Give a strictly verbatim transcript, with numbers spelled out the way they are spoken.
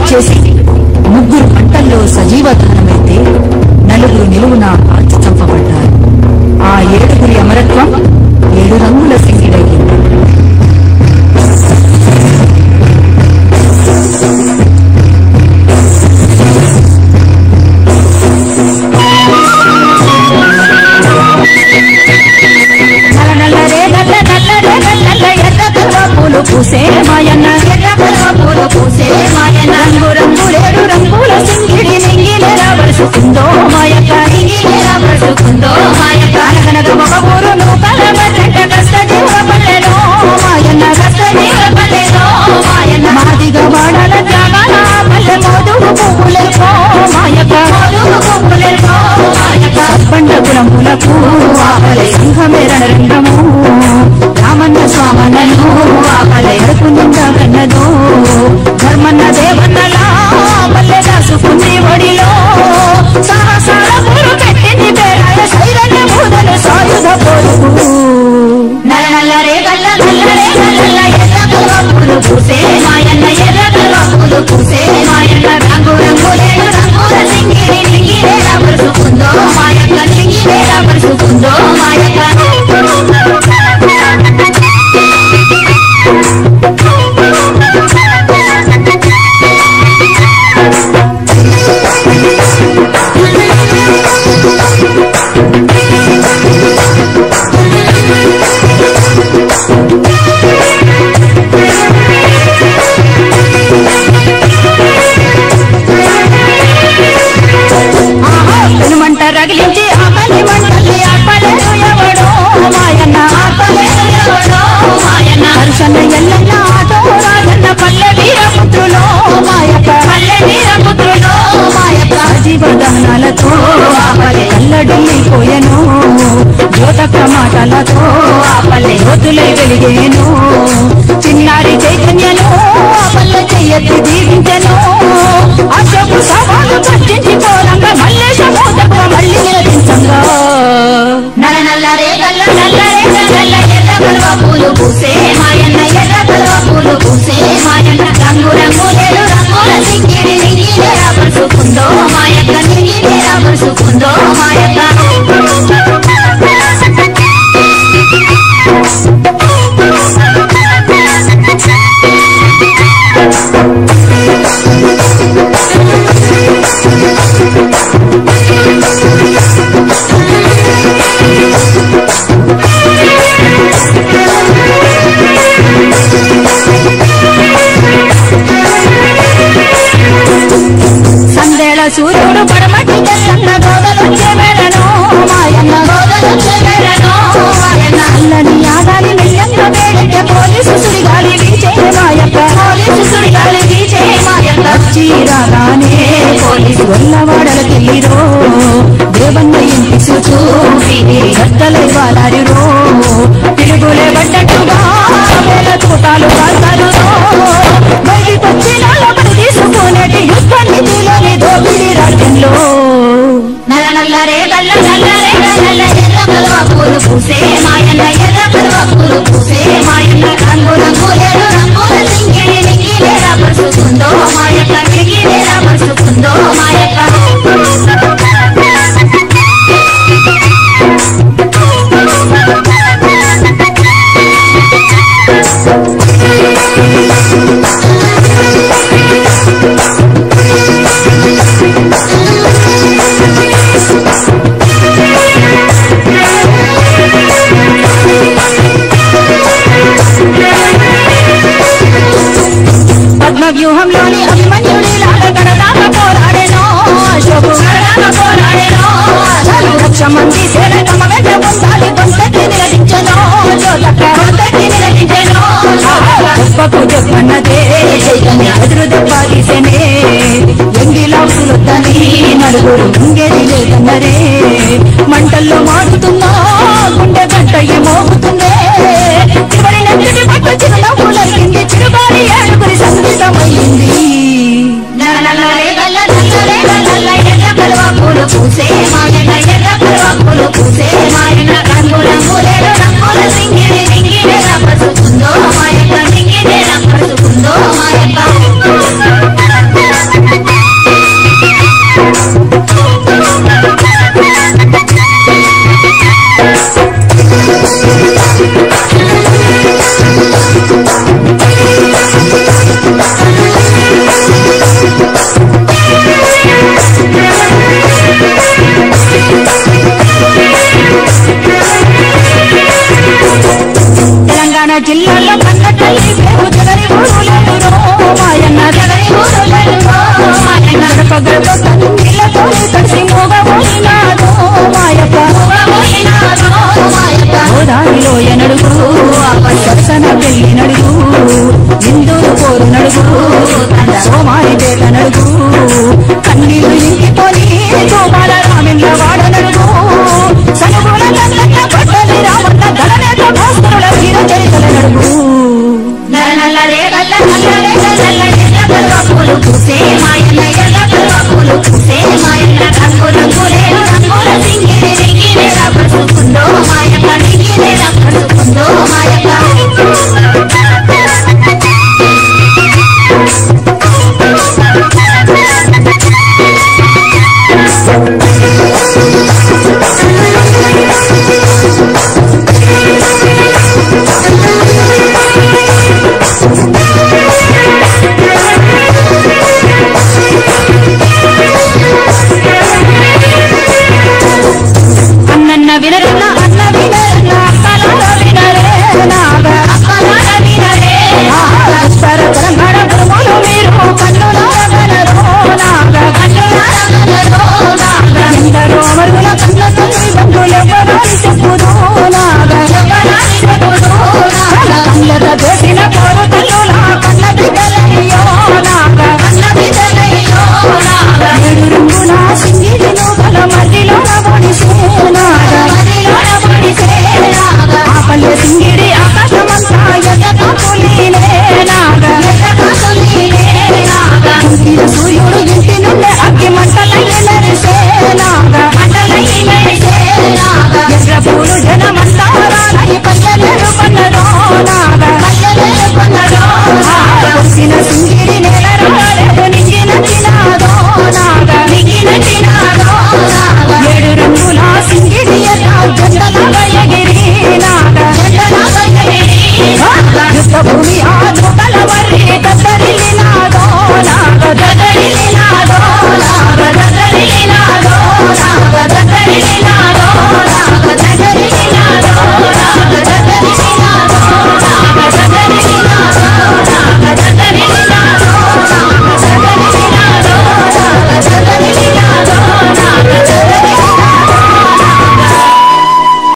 చేసి ముగ్గురు పంటల్లో సజీవధానమైతే నలుగురు నిలువున కాల్చి చంపబడ్డారు. ఆ ఏడుగురి అమరత్వం ఏడు రంగుల సింగిడైంది. పూసే మాయన్న ఎర్ర కలువ పూలు పూసే మాయన్న రంగు రంగులేడు రంగుల సింగిడి నింగిలేరా పరుచుకుందో మాయక్క నింగిలేరా పరుచుకుందో మాయక్క అనగనగ ఒక ఊరు నూకల బట్టంట కష్ట జీవ పల్లెలో మాయన్న కష్ట జీవ పల్లెలో మాయన్న మాదిగా వాడల జాగాల పల్లె మోదుగు పువ్వులేకో మాయక్క మోదుగు పువ్వులేకో మాయక్క పండ కులములకు ఆపలే సంఘమే రణరంగము రామన్న స్వామన్నను ఆపలే అడుపు నిండా కన్నదో ధర్మన్న దేవన్నలా పల్లె దాసుకుంది ఒడిలో సాహసాల పూలు పెట్టింది పేరాయ సైరన్న బూదలు సాయుధ పోరుకు నల్ల నల్ల రే గల్ల నల్ల రే గల్ల ఎర్ర కలువ పూలు పూసే మాయన్న ఎర్ర కలువ పూలు పూసే మాయన్న రంగు రంగులేడు రంగుల సింగిడి నింగిలేరా పరుచుకుందో మాయక్క నింగిలేరా పరుచుకుందో మాయక్క రగిలించి ఆపలి మంటల్ని ఆపలేడు ఎవడో మాయన్న ఆపలేడు ఎవడో మాయన్న హర్షన్న ఎల్లన్న ఆటో రాజన్న పల్లె వీరపుత్రులో మాయక్క పల్లె వీరపుత్రులో మాయక్క జీవదానాలతో ఆపలే అల్లడిల్లిపోయెను జ్యోతక మాటలతో ఆపలే జ్యోతులే వెలిగేను చిన్నారి చైతన్యను ఆపల్లె చెయ్యెత్తి దీవించెను అశోకు సవాలు కట్టించి పోరంగా మల్లేశము మళ్ళీ నిలదించంగా నల్ల నల్ల రే గల్ల నల్ల రే గల్ల ఎర్ర కలువ పూలు పూసే మాయన్న ఎర్ర కలువ పూలు పూసే మాయన్న రంగు రంగులేడు రంగుల సింగిడి నింగిలేరా పరుచుకుందో మాయక్క నింగిలేరా పరుచుకుందో మాయక్క సందేళ సూర్యుడు పడమటి తెల్లన్న గోదలొచ్చే వేళను మాయన్న గోదలొచ్చే వేళను మాయన్న అల్లని ఆగాలి మెల్లంగా వేడితే పోలీసు సుడిగాలి వీచే మాయక్క పోలీసు సుడిగాలి వీచే మాయక్క వచ్చి రాగానే పోలీసు గొల్లవాడలకెళ్ళిరో దేవన్న ఇంటి చూచూ గట్టలై వాలారిరో తిరుగులే పడ్డట్టుగా వేల చూటాలు కాల్తారు బయటి వచ్చిన పడి తీసుకునేటి యుద్ధ నిధిలోని దోపిడి రాజ్యంలో నల్ల నల్ల రే గల్ల నల్ల రే గల్ల ఎర్ర కలువ పూలు పూసే మాయన్న ఎర్ర కలువ పూలు పూసే మాయన్న రంగు రంగులేడు రంగుల సింగిడి నింగిలేరా పరుచుకుందో మాయక్క నింగిలేరా పరుచుకుందో మాయక్క వ్యూహంలోని అభిమన్యుడి లాగా గడదాకా పోరాడేనో అశోకు గడదాకా పోరాడేనో లక్ష మంది సేన తమ వెంట పొందాలి కొంతకి నిలదించెనో జ్యోతక్క కొంతకి నిలదించెనో గొప్పకు చెప్పన్నదే చైతన్య ఎదురు దెబ్బ తీసేనే ఎంగిలాసులొద్దని నలుగురు ఇంగేది లేదన్నరే మంటల్లో మారుతున్నా గుండె గంటయ్య మోగుతుందే చివరి నెత్తిటి పట్టు చిరునవ్వులకింది చిరుగాలి ఏడుగురి సంగీతమయ్యింది నల్ల నల్ల రే గల్ల నల్ల రే గల్ల ఎర్ర కలువ పూలు పూసే మాయన్న ఎర్ర కలువ పూలు పూసే మాయన్న రంగు రంగులేడు రంగుల సింగిడి నింగిలేరా పరుచుకుందో మాయక్క నింగిలేరా పరుచుకుందో మాయక్క జిల్లాలో కన్న తల్లి పేరు జగరి ఊరులేరురో మాయన్న జగరి ఊరులేరురో మాయన్న గడప గడప కన్నీళ్లతో తడిసి మోగబోయినాదో మాయప్ప మోగబోయినాదో మాయప్ప గోదారిలో ఎనడుగు సరసన పెళ్లి నడుగు ఇందూరు పోరు నడుగు సోమారి పేట నడుగు కన్నీళ్లు ఇంకిపోని గోపాల రామిళ్ళ వాడ నడుగు సనుగుల నల్లన్న బట్టలి రామన్న దళనేత భాస్కరుల వీర చరితల నడుగు నల్లరే గల్ల నల్లరే నల్లరే ఎర్ర పూలు పూసే మాయన్న ఎర్ర పూలు పూసే మాయన్న రంగు రంగులే రంగుల సింగిరి రింగిరే పడుకుందో మాయన్న రింగిరే పడుకుందో మాయన్న అన్నన్న వినరన్న అన్న వినరన్న అక్కలార వినరే నాగ అక్కలార వినరే ఉత్తర తెలంగాణ గురుములు మీరు కన్నులార వినరో నాగ కన్నులార వినరో నాగ ఎందరో అమరుల కన్న తల్లి బంధులెవ్వరాని చెప్పుదో నాగ ఎవ్వరాని చెప్పుదో నాగ కళ్ళత చేసిన కోరు తల్లుల కన్న బిడ్డలయ్యో నాగ కన్న బిడ్డలయ్యో నాగ ఏడు రంగుల సింగిరిలో కల మధ్యలో పొడిసే నాగ మధ్యలో పొడిసే నాగ ఆ పల్లె సింగిరి ఆకాశమంతా ఎర్రగా తొలిలే నాగ ఎర్రగా తొలిలే నాగ ఇంటిన సూర్యుడు ఇంటి నుండి అగ్గి మంటలయ్యి మెరిసే నాగ మంటలయ్యి మెరిసే నాగ ఎర్ర పూలు జనమంతా రాలయ్యి పల్లెలేరు కొన్నరో నాగ పల్లెలేరు కొన్నరో వచ్చిన సింగిరి నేల రాలేదు నింగిన తినాదో నాగ నింగిన తినాదో నాగ ఏడు రంగుల సింగిరి జెండలాగా ఎగిరి నాగ జెండలాగా ఎగిరి యుద్ధ భూమి